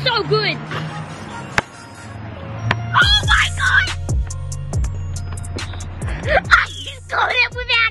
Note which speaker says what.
Speaker 1: so good. Oh my god! I just got it without